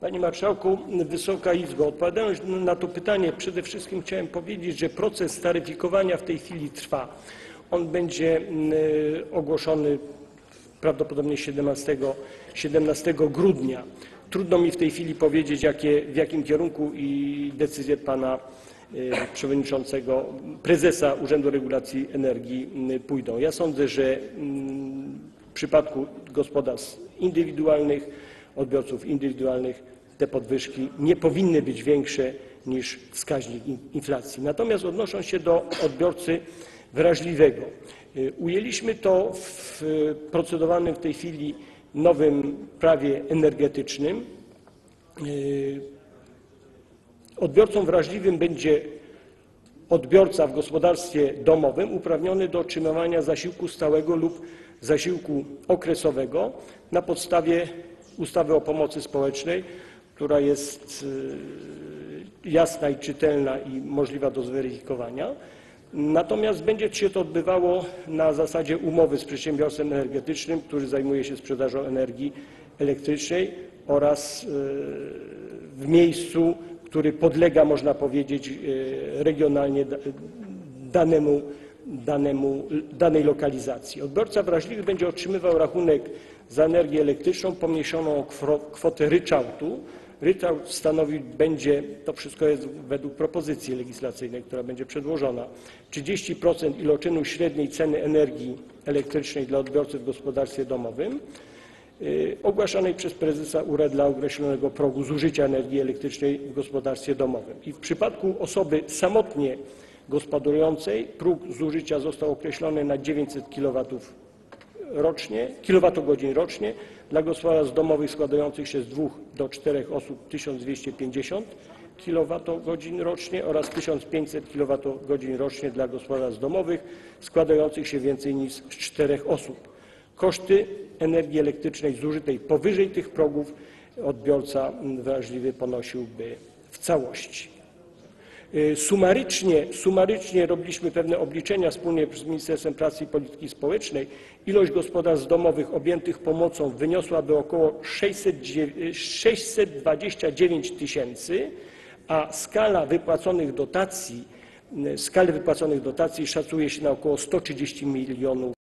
Panie Marszałku, Wysoka Izbo, odpowiadając na to pytanie, przede wszystkim chciałem powiedzieć, że proces taryfikowania w tej chwili trwa. On będzie ogłoszony prawdopodobnie 17 grudnia. Trudno mi w tej chwili powiedzieć, w jakim kierunku i decyzje pana przewodniczącego, prezesa Urzędu Regulacji Energii pójdą. Ja sądzę, że w przypadku gospodarstw indywidualnych, odbiorców indywidualnych te podwyżki nie powinny być większe niż wskaźnik inflacji. Natomiast odnosząc się do odbiorcy wrażliwego, ujęliśmy to w procedowanym w tej chwili nowym prawie energetycznym. Odbiorcą wrażliwym będzie odbiorca w gospodarstwie domowym uprawniony do otrzymywania zasiłku stałego lub zasiłku okresowego na podstawie ustawy o pomocy społecznej, która jest jasna i czytelna i możliwa do zweryfikowania. Natomiast będzie się to odbywało na zasadzie umowy z przedsiębiorstwem energetycznym, który zajmuje się sprzedażą energii elektrycznej oraz w miejscu, który podlega, można powiedzieć, regionalnie danej lokalizacji. Odbiorca wrażliwy będzie otrzymywał rachunek za energię elektryczną pomniejszoną o kwotę ryczałtu. Ryczałt stanowić będzie, to wszystko jest według propozycji legislacyjnej, która będzie przedłożona, 30% iloczynu średniej ceny energii elektrycznej dla odbiorcy w gospodarstwie domowym, ogłaszanej przez prezesa URE dla określonego progu zużycia energii elektrycznej w gospodarstwie domowym. I w przypadku osoby samotnie gospodarującej próg zużycia został określony na 900 kWh rocznie, dla gospodarstw domowych składających się z 2 do 4 osób 1250 kWh rocznie oraz 1500 kWh rocznie dla gospodarstw domowych składających się więcej niż z 4 osób. Koszty energii elektrycznej zużytej powyżej tych progów odbiorca wrażliwy ponosiłby w całości. Sumarycznie robiliśmy pewne obliczenia wspólnie z Ministerstwem Pracy i Polityki Społecznej. Ilość gospodarstw domowych objętych pomocą wyniosłaby około 629 tysięcy, a skalę wypłaconych dotacji szacuje się na około 130 milionów